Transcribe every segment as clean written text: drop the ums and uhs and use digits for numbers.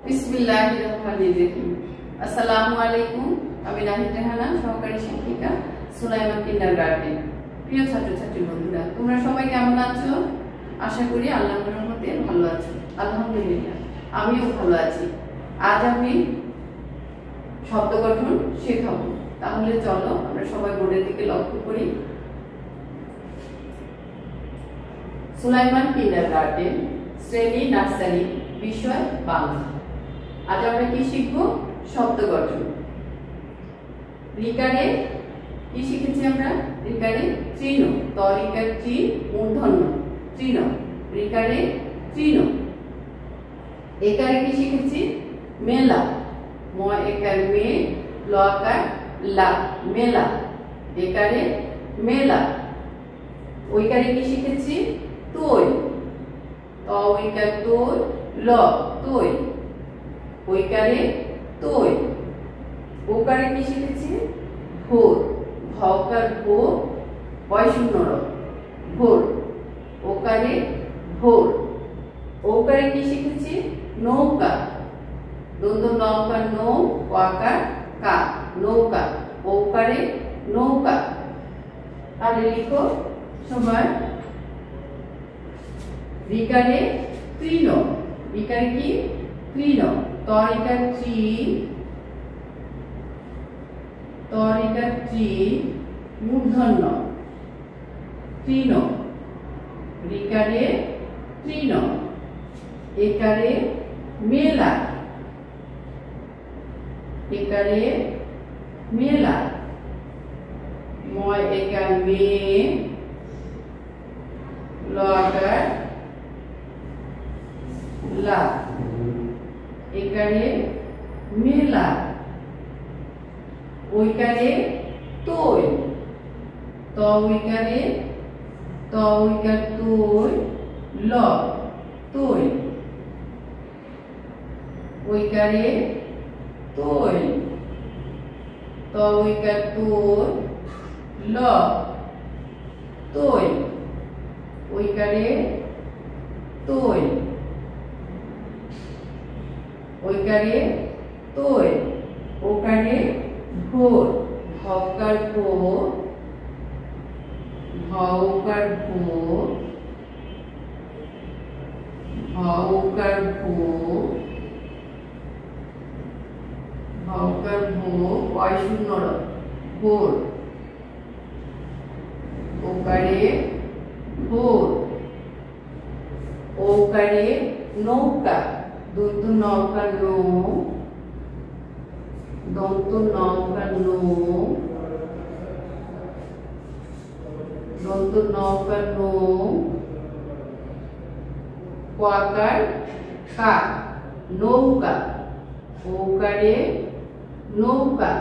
বিসমিল্লাহিররহমানিররহিম। আসসালামু আলাইকুম। আমি নাহিদ রেহানা, সহকারী শিক্ষিকা, সুলাইমান কিন্ডারগার্টেন। প্রিয় ছাত্রছাত্রী বন্ধুরা, তোমরা সবাই কেমন আছো? আশা করি আল্লাহর রহমতে ভালো আছো। আলহামদুলিল্লাহ, আমিও ভালো আছি। আজ আমি শব্দ গঠন শেখাবো। তাহলে চলো আমরা সবাই বোর্ডের দিকে লক্ষ্য করি। সুলাইমান কিন্ডারগার্টেন, শ্রেণী নার্সারি, বিষয় বাংলা। আজ আমরা কি শিখব? শব্দ গঠন। রিকারে কি শিখেছি আমরা? রিকারে তৃণ, তরিকার ত্রি, মূর্ধন্য তৃণ, রিকারে তৃণ। একারে কি শিখেছি? মেলা, ম একার মে, ল আকার লা, মেলা, একারে মেলা। ওইকারে কি শিখেছি? তোই, ত ওইকার তোই, ল তোই, ওইকারে তোই। ওকারে কি শিখেছি? ভোর, ভকার ভো, বয় শূন্য র, ভোর, ওকারে ভোর। ওকারে কি শিখেছি? নৌকা, দন্ত নৌকার নৌ, ওয়াকার কা, নৌকা, ওকারে নৌকা। তাহলে লিখো সবাই। রিকারে তৃণ, রিকারে কি? তৃণ, তরিকার ত্রি, তরিকার ত্রি, মূর্ধন্য তৃণ, রিকারে তৃণ। একারে মেলা, একারে মেলা, ময় একার মে, ল আকার লা, একারে মেলা। ওইকারে তোই, ত ওইকারে, ত ওইকার তোই, ল তোই, ওইকারে তোই, ত ওইকার তোই, ল তোই, ওইকারে তোই, ওইকারে তোই। ওকারে ভোর, ভকার ভো, ভকার ভো, ভকার ভো, ভকার ভো, বয় শূন্য র, ভোর, ওকারে ভোর। ওকারে নৌকা, দন্ত নৌকার নৌ, দন্ত নৌকার নৌ, দন্ত নৌকার নৌ, কোয়াকার কা, নৌকা, ওকারে নৌকা,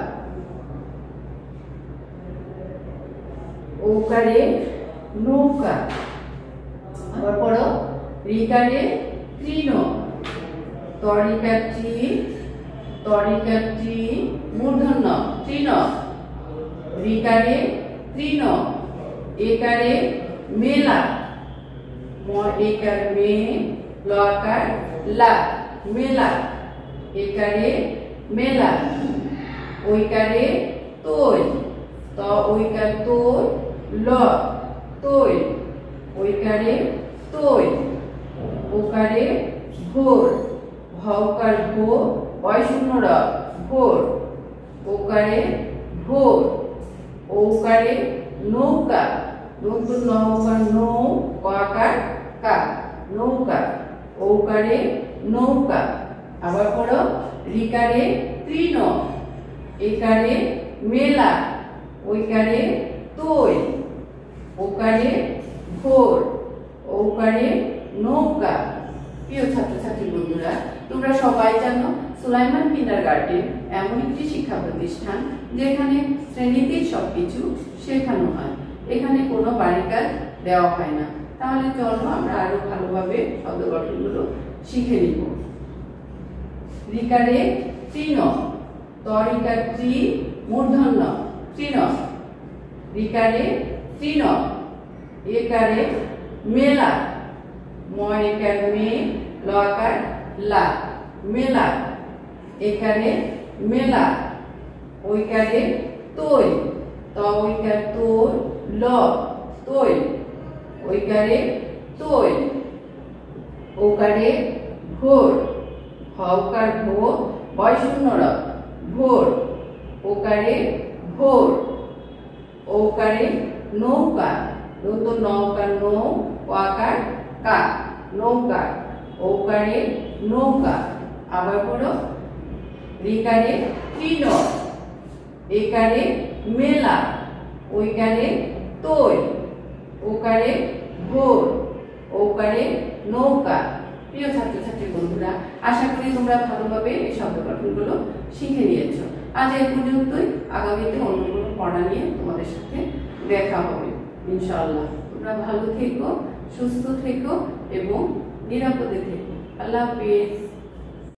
ওকারে নৌকা। আবার পড়ো। রিকারে তৃণ, তরিকার ত্রি, তরিকার ত্রি, মূর্ধন্য তৃণ, রিকারে তৃণ। একারে মেলা, ম একার মে, ল আকার লা, মেলা, একারে মেলা। ওইকারে তোই, ত ওইকার তোই, ল তোই, ওইকারে তোই। ওকারে ভোর, ভকার ভো, বয় শূন্য র, ভোর, ওকারে ভোর। ওকারে নৌকা, নতুন নৌকার নৌ, ওয়াকার কা, নৌকা, ওকারে নৌকা। আবার পড়ো। রিকারে তৃণ, একারে মেলা, ওইকারে তোই, ওকারে ভোর, ওকারে নৌকা। প্রিয় ছাত্রছাত্রী বন্ধুরা, তোমরা সবাই জানো সুলাইমান কিন্ডারগার্টেন এমন একটি শিক্ষা প্রতিষ্ঠান যেখানে শ্রেণীতেই সবকিছু শেখানো হয়। এখানে কোনো বাড়িকাজ দেওয়া হয় না। তাহলে চলো আমরা আরো ভালোভাবে শব্দ গঠনগুলো শিখে নিব। রিকারে তৃণ, তরিকার ত্রি, মূর্ধন্য তৃণ, রিকারে তৃণ। একারে মেলা, ম একার মে, ল আকার লা, মেলা, একারে মেলা, ওইকারে তৈ, তৈকার তোর ল তৈ, ওইকারে তৈ, ওকারে ভোর, হকার ভো, বয় শূন্য র ভোর, ওকারে ভোর, ওকারে নৌকা, নতুন নৌকা নৌ, ওয়াকার কা নৌকা, ওকারে নৌকা। আবার পড়ো রিকারে তৃণ, একারে মেলা, ওইকারে তৈ, ওকারে ভোর, ওকারে নৌকা। প্রিয় ছাত্রছাত্রী বন্ধুরা, আশা করি তোমরা ভালোভাবে এই শব্দ গঠনগুলো শিখে নিয়েছো। আজ এই পর্যন্তই, আগামীতে অন্য কোনো পড়া নিয়ে তোমাদের সাথে দেখা হবে ইনশাআল্লাহ। তোমরা ভালো থেকো, সুস্থ থেকো এবং নিরাপদে থেকো। আল্লাহ হাফেজ।